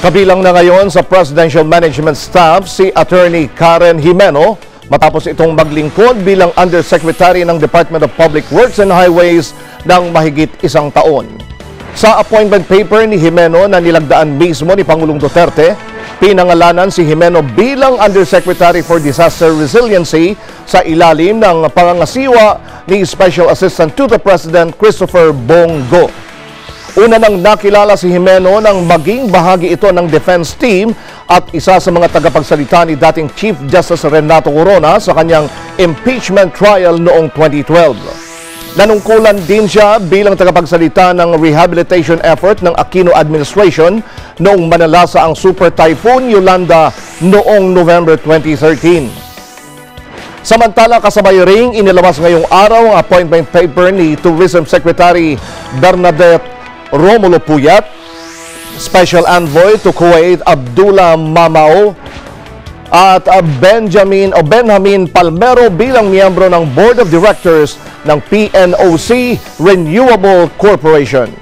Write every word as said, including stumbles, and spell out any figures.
Kabilang na ngayon sa Presidential Management Staff si Attorney Karen Jimeno matapos itong maglingkod bilang Undersecretary ng Department of Public Works and Highways ng mahigit isang taon. Sa appointment paper ni Jimeno na nilagdaan mismo ni Pangulong Duterte, pinangalanan si Jimeno bilang Undersecretary for Disaster Resiliency sa ilalim ng pangangasiwa ni Special Assistant to the President Christopher Bongo. Una nang nakilala si Jimeno nang maging bahagi ito ng defense team at isa sa mga tagapagsalita ni dating Chief Justice Renato Corona sa kanyang impeachment trial noong twenty twelve. Nanungkulan din siya bilang tagapagsalita ng rehabilitation effort ng Aquino administration noong manalasa ang Super Typhoon Yolanda noong November twenty thirteen. Samantala, kasabay ring inilabas ngayong araw ang appointment paper ni Tourism Secretary Bernadette Romulo Puyat, Special Envoy to Kuwait Abdullah Mamao at Benjamin o Benjamin Palmero bilang miyembro ng Board of Directors ng P N O C Renewable Corporation.